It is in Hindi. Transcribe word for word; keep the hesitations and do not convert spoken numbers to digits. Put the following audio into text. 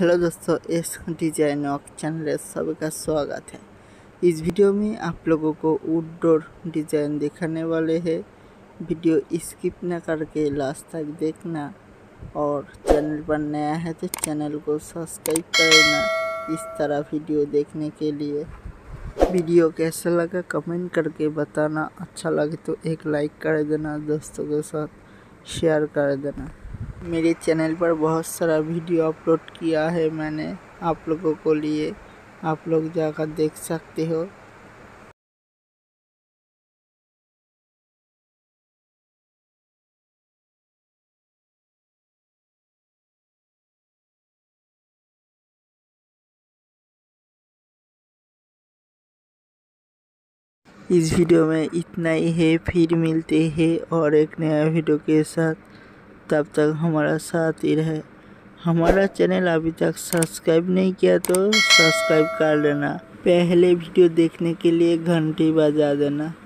हेलो दोस्तों, इस डिजाइन वॉक चैनल सबका स्वागत है। इस वीडियो में आप लोगों को आउटडोर डिजाइन दिखाने वाले हैं। वीडियो स्किप न करके लास्ट तक देखना और चैनल पर नया है तो चैनल को सब्सक्राइब करना इस तरह वीडियो देखने के लिए। वीडियो कैसा लगा कमेंट करके बताना, अच्छा लगे तो एक लाइक कर देना, दोस्तों के साथ शेयर कर देना। मेरे चैनल पर बहुत सारा वीडियो अपलोड किया है मैंने आप लोगों को लिए, आप लोग जाकर देख सकते हो। इस वीडियो में इतना ही है, फिर मिलते हैं और एक नया वीडियो के साथ। तब तक हमारा साथ ही रहे। हमारा चैनल अभी तक सब्सक्राइब नहीं किया तो सब्सक्राइब कर लेना। पहले वीडियो देखने के लिए घंटी बजा देना।